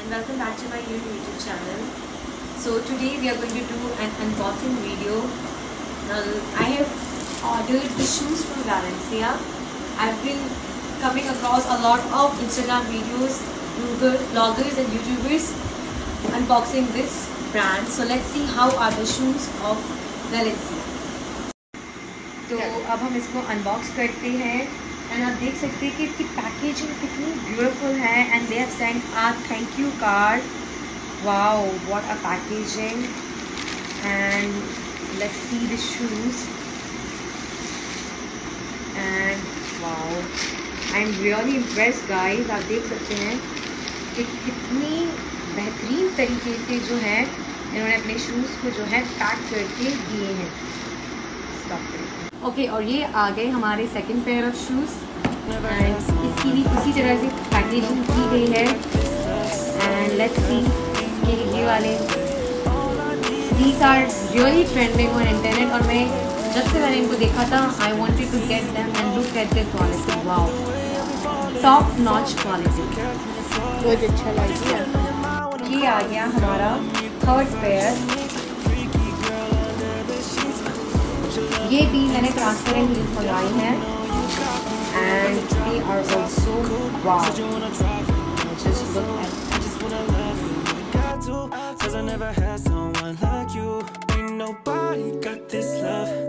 and welcome back to my new YouTube channel. So today we are going to do an unboxing video. Now I have ordered the shoes from Valencia. I've been coming across a lot of Instagram videos, bloggers and YouTubers unboxing this brand. So let's see how are the shoes of Valencia. तो अब हम इसको unbox करते हैं and आप देख सकते हैं कि इसकी पैकेजिंग कितनी ब्यूटीफुल है and they have sent a thank you card. Wow, what a packaging. And let's see the shoes and wow, I am really impressed guys. आप देख सकते हैं कि कितनी बेहतरीन तरीके से जो है इन्होंने अपने शूज़ को जो है पैक करके दिए हैं. ओके और ये आ गए हमारे second pair of shoes and इसकी भी उसी तरह से पैकेजिंग की गई है. एंड लेट्स सी ये वाले these are really trending on internet और मैं जब से मैंने इनको देखा था I wanted to get them and look at their quality. Wow, top notch quality, बहुत अच्छा लग गया. ये आ गया हमारा थर्ड पेयर. ये भी मैंने ट्रांसपेरेंट हील्स मंगाई हैं and they are also wow. Just look at Cause I never had someone like you. Ain't nobody got this love.